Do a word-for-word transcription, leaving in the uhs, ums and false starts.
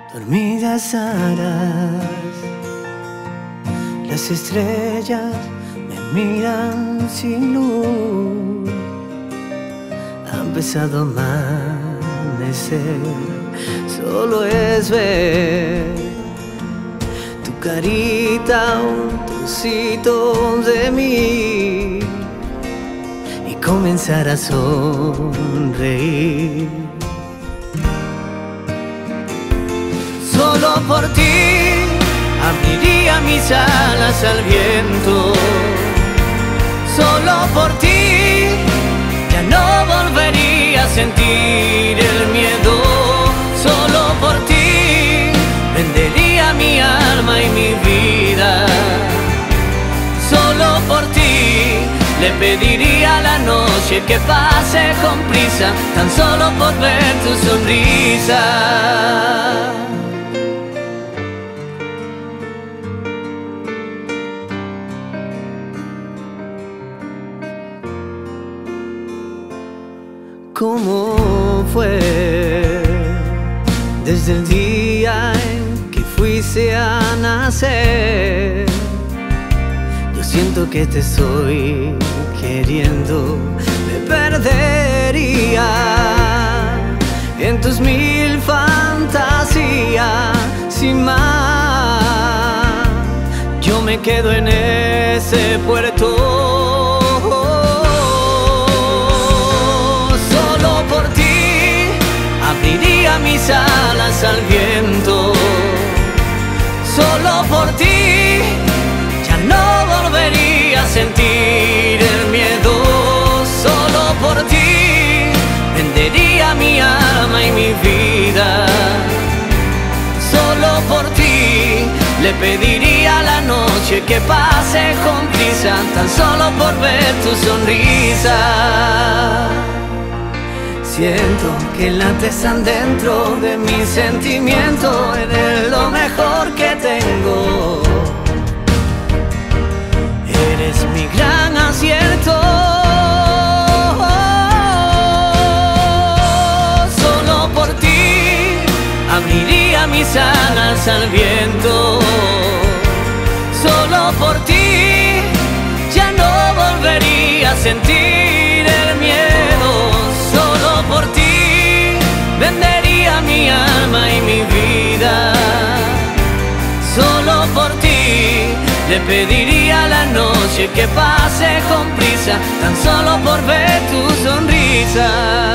dormidas alas, las estrellas me miran sin luz. Ha empezado a amanecer, solo es ver tu carita, un trocito de mí y comenzar a sonreír. Solo por ti abriría mis alas al viento. Solo por ti ya no volvería a sentir el miedo. Solo por ti vendería mi alma y mi vida. Solo por ti le pediría a la noche que pase con prisa, tan solo por ver tu sonrisa. ¿Cómo fue desde el día en que fuiste a nacer? Yo siento que te estoy queriendo, me perdería en tus mil fantasías. Sin más, yo me quedo en ese puerto. Abriría mis alas al viento. Solo por ti ya no volvería a sentir el miedo. Solo por ti vendería mi alma y mi vida. Solo por ti le pediría a la noche que pase con prisa, tan solo por ver tu sonrisa. Siento que lates tan dentro de mi sentimiento, eres lo mejor que tengo. Eres mi gran acierto. Solo por ti abriría mis alas al viento. Solo por ti ya no volvería a sentir el miedo. Por ti vendería mi alma y mi vida. Solo por ti le pediría a la noche que pase con prisa, tan solo por ver tu sonrisa.